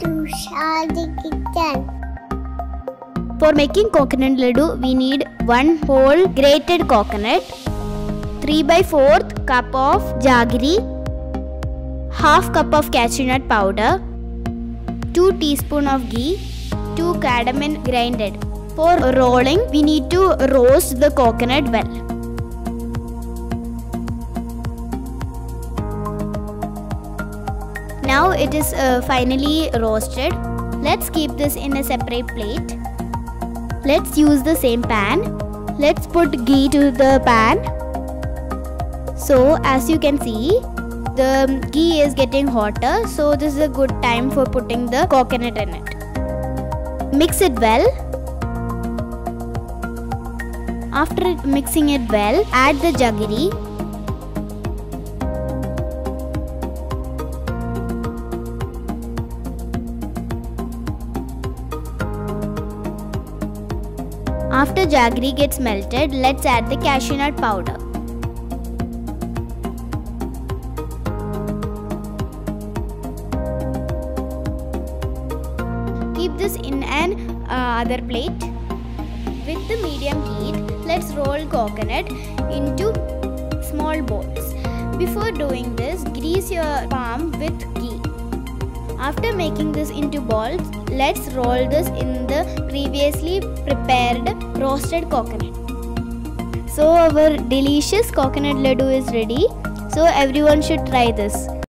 to Shadi Kitchen. For making coconut laddu, we need 1 whole grated coconut, 3/4 cup of jaggery, half cup of cashew nut powder, 2 teaspoons of ghee, 2 cardamom grinded. For rolling, we need to roast the coconut well. Now it is finally roasted. Let's keep this in a separate plate. Let's use the same pan. Let's put ghee to the pan. So as you can see, the ghee is getting hotter, so this is a good time for putting the coconut in it. Mix it well. After mixing it well, add the jaggery. After jaggery gets melted, let's add the cashew nut powder. Keep this in an other plate. With the medium heat, let's roll coconut into small balls. Before doing this, grease your palm with ghee. After making this into balls, let's roll this in the previously prepared roasted coconut. So our delicious coconut laddu is ready. So everyone should try this.